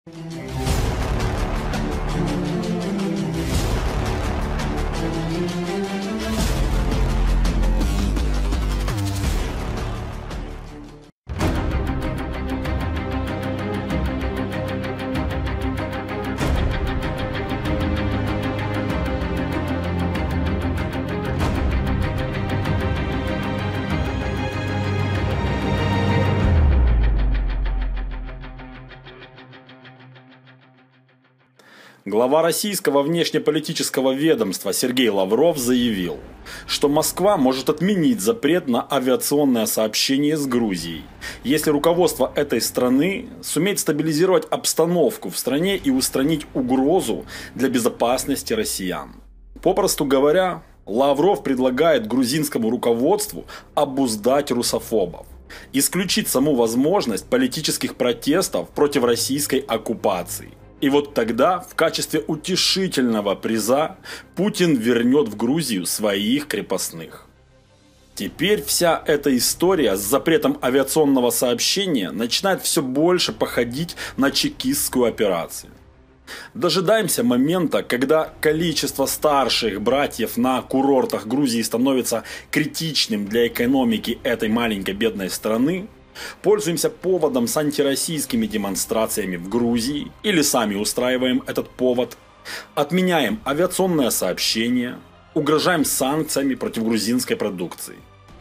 Глава российского внешнеполитического ведомства Сергей Лавров заявил, что Москва может отменить запрет на авиационное сообщение с Грузией, если руководство этой страны сумеет стабилизировать обстановку в стране и устранить угрозу для безопасности россиян. Попросту говоря, Лавров предлагает грузинскому руководству обуздать русофобов, исключить саму возможность политических протестов против российской оккупации. И вот тогда, в качестве утешительного приза, Путин вернет в Грузию своих крепостных. Теперь вся эта история с запретом авиационного сообщения начинает все больше походить на чекистскую операцию. Дожидаемся момента, когда количество старших братьев на курортах Грузии становится критичным для экономики этой маленькой бедной страны. Пользуемся поводом с антироссийскими демонстрациями в Грузии или сами устраиваем этот повод, отменяем авиационное сообщение, угрожаем санкциями против грузинской продукции.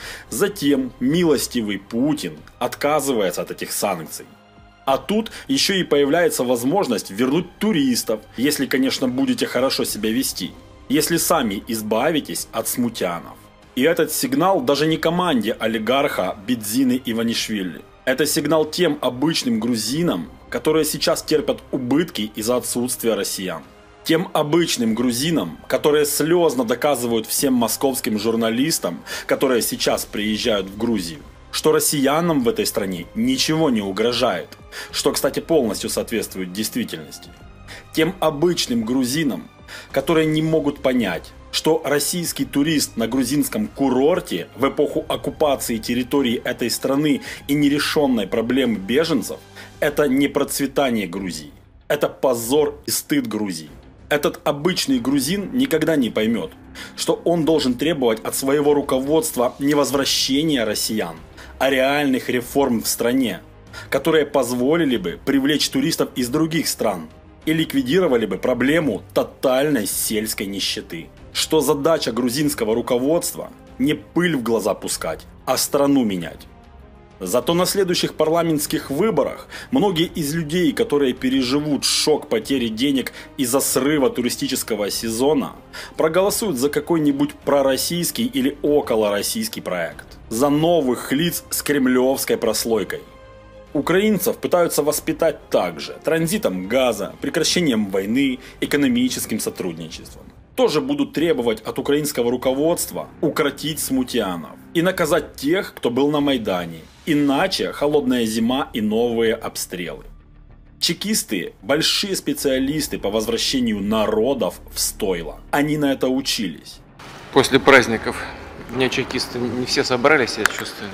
Затем милостивый Путин отказывается от этих санкций. А тут еще и появляется возможность вернуть туристов, если, конечно, будете хорошо себя вести, если сами избавитесь от смутьянов. И этот сигнал даже не команде олигарха Бидзины Иванишвили. Это сигнал тем обычным грузинам, которые сейчас терпят убытки из-за отсутствия россиян. Тем обычным грузинам, которые слезно доказывают всем московским журналистам, которые сейчас приезжают в Грузию, что россиянам в этой стране ничего не угрожает, что, кстати, полностью соответствует действительности. Тем обычным грузинам, которые не могут понять, что российский турист на грузинском курорте в эпоху оккупации территории этой страны и нерешенной проблемы беженцев – это не процветание Грузии, это позор и стыд Грузии. Этот обычный грузин никогда не поймет, что он должен требовать от своего руководства не возвращения россиян, а реальных реформ в стране, которые позволили бы привлечь туристов из других стран и ликвидировали бы проблему тотальной сельской нищеты. Что задача грузинского руководства не пыль в глаза пускать, а страну менять. Зато на следующих парламентских выборах многие из людей, которые переживут шок потери денег из-за срыва туристического сезона, проголосуют за какой-нибудь пророссийский или околороссийский проект. За новых лиц с кремлевской прослойкой. Украинцев пытаются воспитать также транзитом газа, прекращением войны, экономическим сотрудничеством. Тоже будут требовать от украинского руководства укротить смутьянов и наказать тех, кто был на Майдане. Иначе холодная зима и новые обстрелы. Чекисты – большие специалисты по возвращению народов в стойло. Они на это учились. После праздников Дня чекиста не все собрались, я чувствую.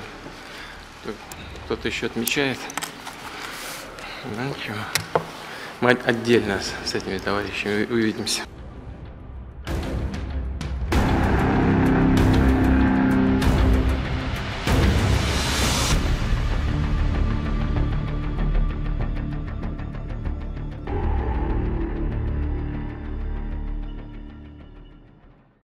Кто-то еще отмечает. Ну, ничего. Мы отдельно с этими товарищами увидимся.